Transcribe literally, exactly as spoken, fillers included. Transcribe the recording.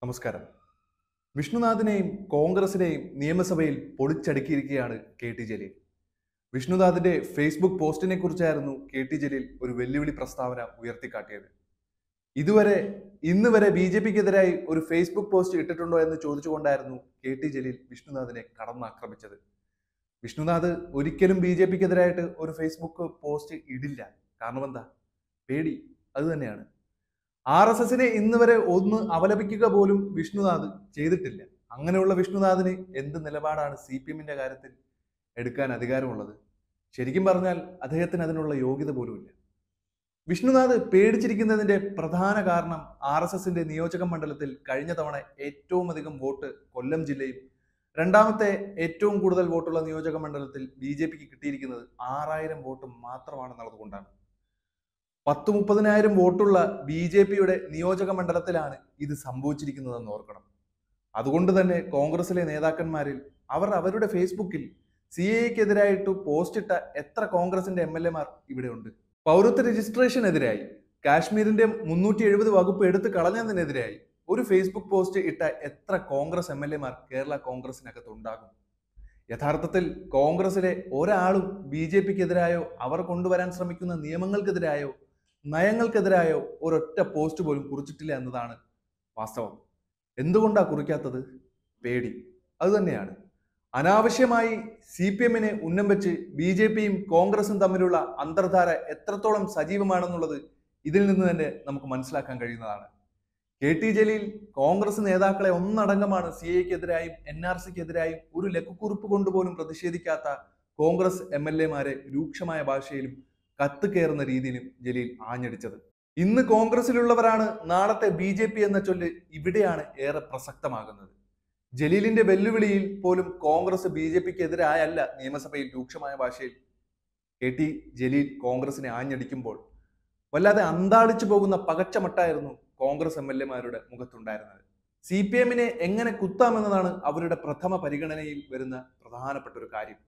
നമസ്കാരം. വിഷ്ണുനാഥിനെയും കോൺഗ്രസിനെയും നിയമസഭയിൽ പൊളിച്ചടുക്കിയിരിക്കുകയാണ് കെ ടി ജലീൽ. വിഷ്ണുനാഥിന്റെ ഫേസ്ബുക്ക് പോസ്റ്റിനെ കുറിച്ചായിരുന്നു കെ ടി ജലീൽ ഒരു വെല്ലുവിളി പ്രസ്താവന ഉയർത്തിക്കാട്ടിയത്. ഇതുവരെ ഇന്ന് വരെ ബി ജെ പിക്കെതിരായി ഒരു ഫേസ്ബുക്ക് പോസ്റ്റ് ഇട്ടിട്ടുണ്ടോ എന്ന് ചോദിച്ചുകൊണ്ടായിരുന്നു കെ ടി ജലീൽ വിഷ്ണുനാഥിനെ കടന്നാക്രമിച്ചത്. വിഷ്ണുനാഥ് ഒരിക്കലും ബി ജെ പിക്കെതിരായിട്ട് ഒരു ഫേസ്ബുക്ക് പോസ്റ്റ് ഇടില്ല. കാരണം എന്താ? പേടി. അത് തന്നെയാണ്. ആർ എസ് എസിനെ ഇന്ന് വരെ ഒന്ന് അപലപിക്കുക പോലും വിഷ്ണുനാഥ് ചെയ്തിട്ടില്ല. അങ്ങനെയുള്ള വിഷ്ണുനാഥിന് എന്ത് നിലപാടാണ് സി പി എമ്മിന്റെ കാര്യത്തിൽ എടുക്കാൻ അധികാരമുള്ളത്? ശരിക്കും പറഞ്ഞാൽ അദ്ദേഹത്തിന് അതിനുള്ള യോഗ്യത പോലുമില്ല. വിഷ്ണുനാഥ് പേടിച്ചിരിക്കുന്നതിന്റെ പ്രധാന കാരണം ആർ എസ് എസിന്റെ നിയോജക മണ്ഡലത്തിൽ കഴിഞ്ഞ തവണ ഏറ്റവും അധികം വോട്ട് കൊല്ലം ജില്ലയും രണ്ടാമത്തെ ഏറ്റവും കൂടുതൽ വോട്ടുള്ള നിയോജക മണ്ഡലത്തിൽ ബി ജെ പിക്ക് കിട്ടിയിരിക്കുന്നത് ആറായിരം വോട്ട് മാത്രമാണെന്നുള്ളതുകൊണ്ടാണ്. പത്ത് മുപ്പതിനായിരം വോട്ടുള്ള ബി ജെ പിയുടെ നിയോജക മണ്ഡലത്തിലാണ് ഇത് സംഭവിച്ചിരിക്കുന്നതെന്ന് ഓർക്കണം. അതുകൊണ്ട് തന്നെ കോൺഗ്രസിലെ നേതാക്കന്മാരിൽ അവർ അവരുടെ ഫേസ്ബുക്കിൽ സി എക്കെതിരായിട്ട് പോസ്റ്റ് ഇട്ട എത്ര കോൺഗ്രസിന്റെ എം എൽ എമാർ ഇവിടെ ഉണ്ട്? പൗരത്വ രജിസ്ട്രേഷനെതിരായി, കാശ്മീരിന്റെ മുന്നൂറ്റി എഴുപത് വകുപ്പ് എടുത്തു കളഞ്ഞതിനെതിരായി ഒരു ഫേസ്ബുക്ക് പോസ്റ്റ് ഇട്ട എത്ര കോൺഗ്രസ് എം എൽ എമാർ കേരള കോൺഗ്രസിനകത്ത് ഉണ്ടാകും? യഥാർത്ഥത്തിൽ കോൺഗ്രസിലെ ഒരാളും ബി ജെ പിക്കെതിരായോ അവർ കൊണ്ടുവരാൻ ശ്രമിക്കുന്ന നിയമങ്ങൾക്കെതിരായോ നയങ്ങൾക്കെതിരായോ ഒരൊറ്റ പോസ്റ്റ് പോലും കുറിച്ചിട്ടില്ല എന്നതാണ് വാസ്തവം. എന്തുകൊണ്ടാണ് കുറിക്കാത്തത്? പേടി. അത് തന്നെയാണ്. അനാവശ്യമായി സി പി എമ്മിനെ ഉന്നം വെച്ച് ബി ജെ പിയും കോൺഗ്രസും തമ്മിലുള്ള അന്തർധാര എത്രത്തോളം സജീവമാണെന്നുള്ളത് ഇതിൽ നിന്ന് തന്നെ നമുക്ക് മനസ്സിലാക്കാൻ കഴിയുന്നതാണ്. കെ ടി ജലീൽ കോൺഗ്രസ് നേതാക്കളെ ഒന്നടങ്കമാണ് സി എക്കെതിരായും എൻ ആർ സിക്കെതിരായും ഒരു ലഘുക്കുറിപ്പ് കൊണ്ടുപോലും പ്രതിഷേധിക്കാത്ത കോൺഗ്രസ് എം എൽ എമാരെ രൂക്ഷമായ ഭാഷയിലും കത്ത് കയറുന്ന രീതിയിലും ജലീൽ ആഞ്ഞടിച്ചത്. ഇന്ന് കോൺഗ്രസിലുള്ളവരാണ് നാളത്തെ ബി ജെ പി എന്ന ചൊല്ല് ഇവിടെയാണ് ഏറെ പ്രസക്തമാകുന്നത്. ജലീലിന്റെ വെല്ലുവിളിയിൽ പോലും കോൺഗ്രസ് ബി ജെ പിക്ക് എതിരായല്ല നിയമസഭയിൽ രൂക്ഷമായ ഭാഷയിൽ കെ ടി ജലീൽ കോൺഗ്രസിനെ ആഞ്ഞടിക്കുമ്പോൾ വല്ലാതെ അന്താളിച്ചു പോകുന്ന പകച്ചമട്ടായിരുന്നു കോൺഗ്രസ് എം എൽ എമാരുടെ മുഖത്തുണ്ടായിരുന്നത്. സി പി എമ്മിനെ എങ്ങനെ കുത്താമെന്നതാണ് അവരുടെ പ്രഥമ പരിഗണനയിൽ വരുന്ന പ്രധാനപ്പെട്ട ഒരു കാര്യം.